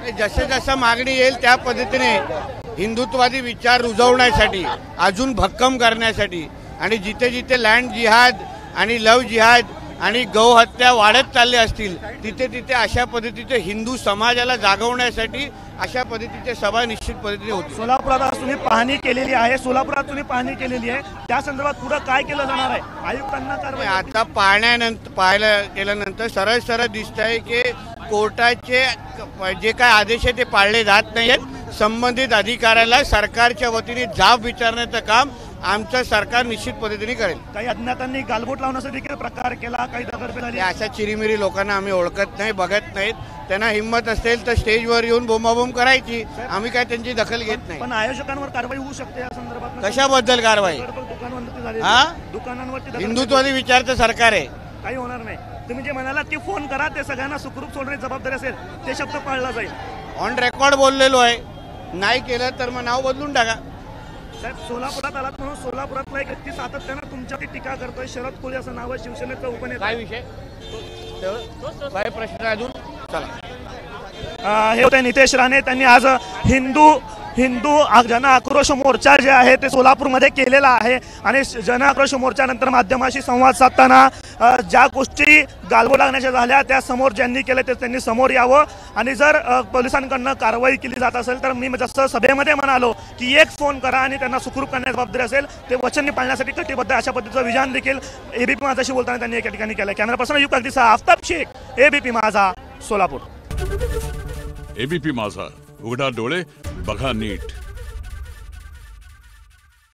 जसं जसं मागणी येईल त्या पद्धतीने हिंदुत्ववादी विचार रुजवण्यासाठी, अजून भक्कम करण्यासाठी आणि जिथे जिथे लँड जिहाद आणि लव जिहाद आणि गौहत्या वाढत चालले असतील तिथे तिथे अशा पद्धतीचे हिंदू समाजाला जागवण्यासाठी अशा पद्धतीचे सभा निश्चित पद्धतीने होती। सोलापुरात तुम्ही पाहणी केलेली आहे, त्या संदर्भात पुढे काय केलं जाणार आहे? आयुक्तांना कारवाई आता पाहिलं केल्यानंतर सरळ सरळ दिसत आहे की कोर्टाचे जे काय आदेश आहे ते पाळले जात नाहीत। संबंधित अधिकाऱ्याला सरकारच्या वतीने जाब विचारण्याचं काम आमचं सरकार निश्चित पद्धतीने करेल। काही अज्ञातांनी गालबोट लावण्याचा देखील प्रकार केला, काही दगडफेक झाली। अशा चिरीमिरी लोकांना आम्ही ओळखत नाही, बघत नाहीत। त्यांना हिंमत असेल तर स्टेजवर येऊन बोंबाबोंब करायची, आम्ही काय त्यांची दखल घेत नाही। पण आयोजकांवर कारवाई होऊ शकते या संदर्भात? कशाबद्दल कारवाई? दुकानांवरती हिंदुत्ववादी विचारचं सरकार आहे, काही होणार नाही। तुम्ही जे म्हणालात की फोन करा, ते सगळ्यांना सुखरूप सोडण्याची जबाबदारी असेल, ते शब्द पाळला जाईल। ऑन रेकॉर्ड बोललेलो आहे, नाही केलं तर मग नाव बदलून टाका। साहेब, सोलापुरात आलात म्हणून सोलापुरातला एक व्यक्ती सातत्यानं तुमच्यावर टीका करतोय, शरद कोळी असं नाव आहे शिवसेनेचं उपनेता। काय विषय, काय प्रश्न अजून? चला, हे होते नितेश राणे। त्यांनी आज हिंदू जन आक्रोश मोर्चा जे आहे ते सोलापूरमध्ये केलेला आहे आणि जन आक्रोश मोर्चानंतर माध्यमाशी संवाद साधताना ज्या गोष्टी गालबोट लागण्याच्या झाल्या त्या समोर ज्यांनी केलं ते त्यांनी समोर यावं आणि जर पोलिसांकडनं कारवाई केली जात असेल तर मी जसं सभेमध्ये म्हणालो की एक फोन करा आणि त्यांना सुखरूप करण्याची जबाबदारी असेल, ते वचन पाळण्यासाठी कटिबद्ध अशा पद्धतीचं विधान देखील एबीपी माझाशी बोलताना त्यांनी एका ठिकाणी केलं। कॅमेरा पर्सन युक्त अगदीचा आफताब शेख, एबीपी माझा, सोलापूर। एबीपी माझा, उघडा डोळे बघा नीट।